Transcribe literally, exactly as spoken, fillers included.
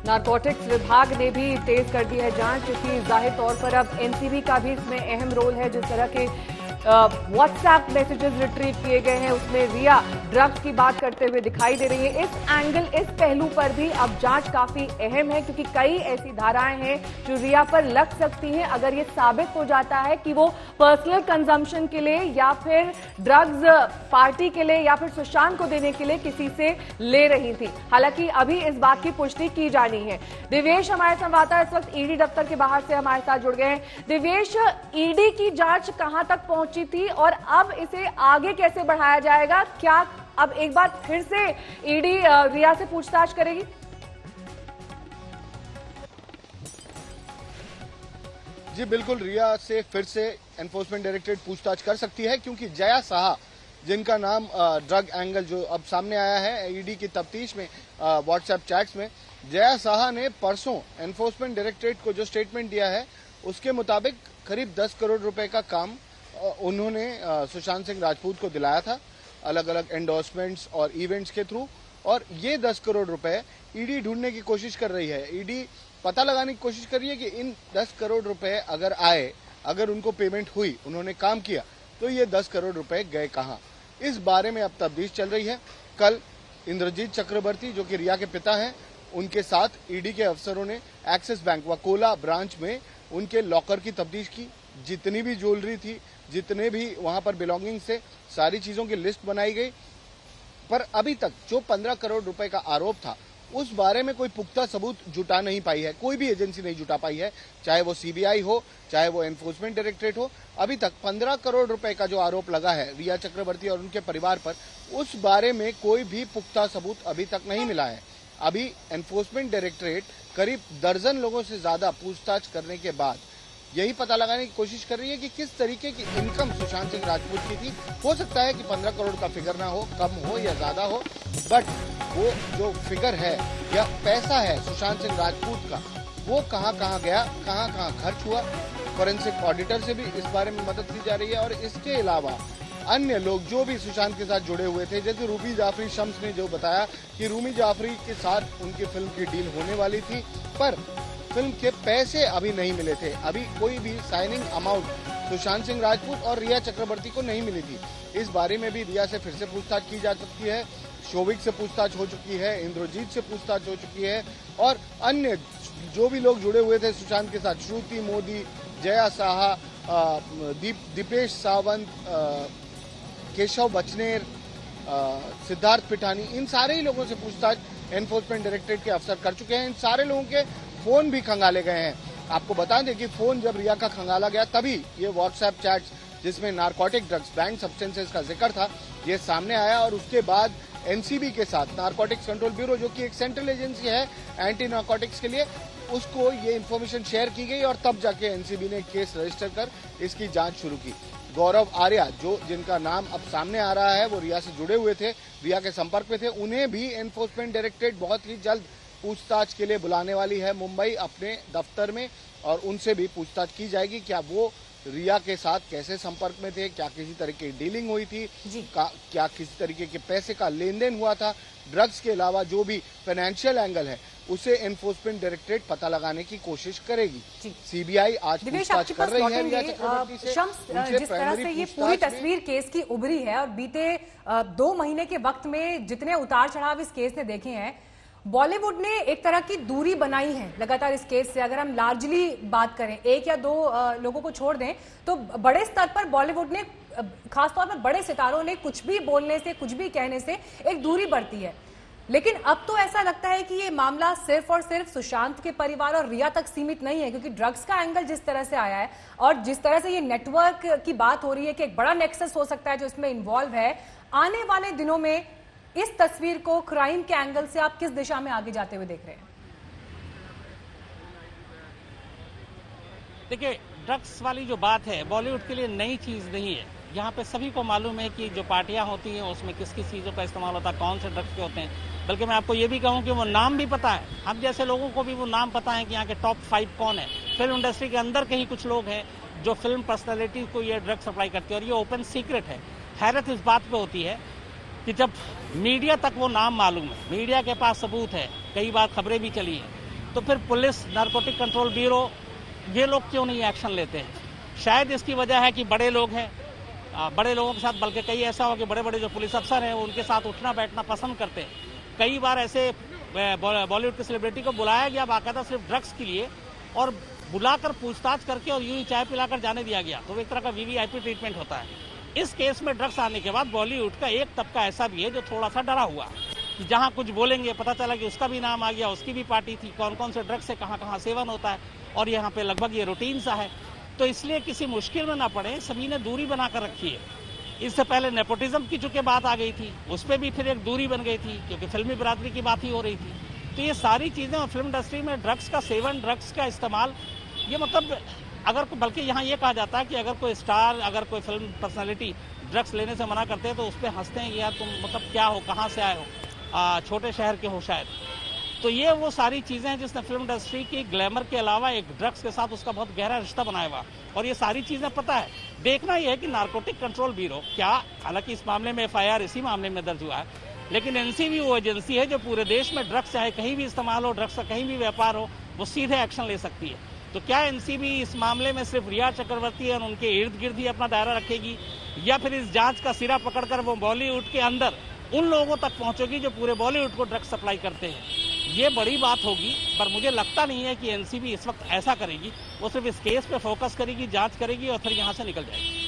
Narcotics विभाग ने भी तेज कर दी है जांच, क्योंकि जाहिर तौर पर अब एनसीबी का भी इसमें अहम रोल है। जिस तरह के व्हाट्सएप मैसेजेस रिट्रीव किए गए हैं उसमें रिया ड्रग्स की बात करते हुए दिखाई दे रही है। इस एंगल, इस पहलू पर भी अब जांच काफी अहम है, क्योंकि कई ऐसी धाराएं हैं जो रिया पर लग सकती हैं अगर ये साबित हो जाता है कि वो पर्सनल कंजम्पशन के लिए या फिर ड्रग्स पार्टी के लिए या फिर सुशांत को देने के लिए किसी से ले रही थी। हालांकि अभी इस बात की पुष्टि की जानी है। दिवेश हमारे संवाददाता इस वक्त ईडी दफ्तर के बाहर से हमारे साथ जुड़ गए हैं। दिवेश, ईडी की जांच कहां तक पहुंची थी और अब इसे आगे कैसे बढ़ाया जाएगा? क्या अब एक बार फिर से ईडी रिया से पूछताछ करेगी? जी बिल्कुल, रिया से फिर से एनफोर्समेंट डायरेक्टरेट पूछताछ कर सकती है, क्योंकि जया साहा, जिनका नाम ड्रग एंगल जो अब सामने आया है ईडी की तफ्तीश में व्हाट्सएप चैट्स में, जया साहा ने परसों एनफोर्समेंट डायरेक्टरेट को जो स्टेटमेंट दिया है उसके मुताबिक करीब दस करोड़ रुपए का काम उन्होंने सुशांत सिंह राजपूत को दिलाया था, अलग अलग एंडोर्समेंट्स और इवेंट्स के थ्रू। और ये दस करोड़ रुपए ईडी ढूंढने की कोशिश कर रही है। ईडी पता लगाने की कोशिश कर रही है कि इन दस करोड़ रुपए अगर आए, अगर उनको पेमेंट हुई, उन्होंने काम किया, तो ये दस करोड़ रुपए गए कहां, इस बारे में अब तफ्तीश चल रही है। कल इंद्रजीत चक्रवर्ती, जो कि रिया के पिता हैं, उनके साथ ईडी के अफसरों ने एक्सिस बैंक वकोला ब्रांच में उनके लॉकर की तफ्तीश की। जितनी भी ज्वेलरी थी, जितने भी वहां पर बिलोंगिंग से, सारी चीजों की लिस्ट बनाई गई। पर अभी तक जो पंद्रह करोड़ रुपए का आरोप था उस बारे में कोई पुख्ता सबूत जुटा नहीं पाई है, कोई भी एजेंसी नहीं जुटा पाई है, चाहे वो सीबीआई हो, चाहे वो एनफोर्समेंट डायरेक्टरेट हो। अभी तक पंद्रह करोड़ रुपए का जो आरोप लगा है रिया चक्रवर्ती और उनके परिवार पर, उस बारे में कोई भी पुख्ता सबूत अभी तक नहीं मिला है। अभी एनफोर्समेंट डायरेक्टरेट करीब दर्जन लोगों से ज्यादा पूछताछ करने के बाद यही पता लगाने की कोशिश कर रही है कि किस तरीके की इनकम सुशांत सिंह राजपूत की थी। हो सकता है कि पंद्रह करोड़ का फिगर ना हो, कम हो या ज्यादा हो, बट वो जो फिगर है या पैसा है सुशांत सिंह राजपूत का, वो कहां कहां गया, कहां कहां खर्च हुआ। फॉरेंसिक ऑडिटर से भी इस बारे में मदद ली जा रही है। और इसके अलावा अन्य लोग जो भी सुशांत के साथ जुड़े हुए थे, जैसे रूमी जाफरी शम्स ने जो बताया कि रूमी जाफरी के साथ उनकी फिल्म की डील होने वाली थी, पर फिल्म के पैसे अभी नहीं मिले थे। अभी कोई भी साइनिंग अमाउंट सुशांत सिंह राजपूत और रिया चक्रवर्ती को नहीं मिली थी। इस बारे में भी रिया से फिर से पूछताछ की जा सकती है। शोभिक से पूछताछ हो चुकी है, इंद्रजीत से पूछताछ हो चुकी है, और अन्य जो भी लोग जुड़े हुए थे सुशांत के साथ, श्रुति मोदी, जया साहा, दीप दीपेश सावंत, केशव बचनेर, सिद्धार्थ पिठानी, इन सारे ही लोगों से पूछताछ एनफोर्समेंट डायरेक्टरेट के अफसर कर चुके हैं। इन सारे लोगों के फोन भी खंगाले गए हैं। आपको बता दें कि फोन जब रिया का खंगाला गया तभी ये व्हाट्सएप चैट्स जिसमें नारकोटिक ड्रग्स, बैंड सब्सटेंसेस का जिक्र था, ये सामने आया। और उसके बाद एनसीबी के साथ, नारकोटिक्स कंट्रोल ब्यूरो जो कि एक सेंट्रल एजेंसी है एंटी नारकोटिक्स के लिए, उसको ये इन्फॉर्मेशन शेयर की गई और तब जाके एनसीबी ने केस रजिस्टर कर इसकी जांच शुरू की। गौरव आर्या, जो जिनका नाम अब सामने आ रहा है, वो रिया से जुड़े हुए थे, रिया के संपर्क में थे, उन्हें भी एनफोर्समेंट डायरेक्टरेट बहुत ही जल्द पूछताछ के लिए बुलाने वाली है मुंबई अपने दफ्तर में, और उनसे भी पूछताछ की जाएगी। क्या वो रिया के साथ कैसे संपर्क में थे, क्या किसी तरीके की डीलिंग हुई थी, क्या किसी तरीके के पैसे का लेन देन हुआ था। ड्रग्स के अलावा जो भी फाइनेंशियल एंगल है उसे एनफोर्समेंट डायरेक्टरेट पता लगाने की कोशिश करेगी। सीबीआई आज पूछताछ कर रही है रिया चक्रवर्ती से। जिस तरह से ये पूरी तस्वीर केस की उभरी है और बीते दो महीने के वक्त में जितने उतार चढ़ाव इस केस ने देखे हैं, बॉलीवुड ने एक तरह की दूरी बनाई है लगातार इस केस से। अगर हम लार्जली बात करें, एक या दो लोगों को छोड़ दें, तो बड़े स्तर पर बॉलीवुड ने, खासतौर पर बड़े सितारों ने, कुछ भी बोलने से, कुछ भी कहने से एक दूरी बढ़ती है। लेकिन अब तो ऐसा लगता है कि ये मामला सिर्फ और सिर्फ सुशांत के परिवार और रिया तक सीमित नहीं है, क्योंकि ड्रग्स का एंगल जिस तरह से आया है और जिस तरह से ये नेटवर्क की बात हो रही है कि एक बड़ा नेक्सस हो सकता है जो इसमें इन्वॉल्व है, आने वाले दिनों में इस तस्वीर को क्राइम के एंगल से आप किस दिशा में आगे जाते हुए देख रहे हैं? देखिए, ड्रग्स वाली जो बात है बॉलीवुड के लिए नई चीज नहीं है। यहाँ पे सभी को मालूम है कि जो पार्टियां होती हैं उसमें किस किस चीजों का इस्तेमाल होता है, कौन से ड्रग्स के होते हैं। बल्कि मैं आपको ये भी कहूँ कि वो नाम भी पता है, हम जैसे लोगों को भी वो नाम पता है कि यहाँ के टॉप फाइव कौन है। फिल्म इंडस्ट्री के अंदर के ही कुछ लोग हैं जो फिल्म पर्सनैलिटी को ये ड्रग सप्लाई करते हैं, और ये ओपन सीक्रेट है। हैरत इस बात पे होती है कि जब मीडिया तक वो नाम मालूम है, मीडिया के पास सबूत है, कई बार खबरें भी चली हैं, तो फिर पुलिस, नारकोटिक कंट्रोल ब्यूरो, ये लोग क्यों नहीं एक्शन लेते हैं? शायद इसकी वजह है कि बड़े लोग हैं, बड़े लोगों के साथ, बल्कि कई ऐसा हो कि बड़े बड़े जो पुलिस अफसर हैं उनके साथ उठना बैठना पसंद करते हैं। कई बार ऐसे बॉलीवुड के सेलिब्रिटी को बुलाया गया बाकायदा सिर्फ ड्रग्स के लिए, और बुलाकर पूछताछ करके और यूं ही चाय पिलाकर जाने दिया गया, तो एक तरह का वीवीआईपी ट्रीटमेंट होता है। इस केस में ड्रग्स आने के बाद बॉलीवुड का एक तबका ऐसा भी है जो थोड़ा सा डरा हुआ कि जहां कुछ बोलेंगे पता चला कि उसका भी नाम आ गया, उसकी भी पार्टी थी, कौन कौन से ड्रग्स से कहां कहां सेवन होता है, और यहाँ पे लगभग ये रूटीन सा है। तो इसलिए किसी मुश्किल में ना पड़े, सभी ने दूरी बनाकर रखी है। इससे पहले नेपोटिज्म की चूंकि बात आ गई थी, उस पर भी फिर एक दूरी बन गई थी, क्योंकि फिल्मी बिरादरी की बात ही हो रही थी। तो ये सारी चीजें, और फिल्म इंडस्ट्री में ड्रग्स का सेवन, ड्रग्स का इस्तेमाल, ये मतलब अगर, बल्कि यहाँ ये कहा जाता है कि अगर कोई स्टार, अगर कोई फिल्म पर्सनैलिटी ड्रग्स लेने से मना करते हैं तो उस पर हंसते हैं, यार तुम मतलब क्या हो, कहाँ से आए हो, आ, छोटे शहर के हो शायद। तो ये वो सारी चीजें हैं जिसने फिल्म इंडस्ट्री की ग्लैमर के अलावा एक ड्रग्स के साथ उसका बहुत गहरा रिश्ता बनाया हुआ, और ये सारी चीजें पता है। देखना यह है कि नारकोटिक कंट्रोल ब्यूरो क्या, हालांकि इस मामले में एफ आई आर इसी मामले में दर्ज हुआ है, लेकिन एनसीबी वो एजेंसी है जो पूरे देश में ड्रग्स चाहे कहीं भी इस्तेमाल हो, ड्रग्स का कहीं भी व्यापार हो, वो सीधे एक्शन ले सकती है। तो क्या एनसीबी इस मामले में सिर्फ रिया चक्रवर्ती और उनके इर्द गिर्द ही अपना दायरा रखेगी, या फिर इस जांच का सिरा पकड़कर वो बॉलीवुड के अंदर उन लोगों तक पहुंचेगी जो पूरे बॉलीवुड को ड्रग्स सप्लाई करते हैं? ये बड़ी बात होगी, पर मुझे लगता नहीं है कि एनसीबी इस वक्त ऐसा करेगी। वो सिर्फ इस केस पे फोकस करेगी, जांच करेगी और फिर यहां से निकल जाएगी।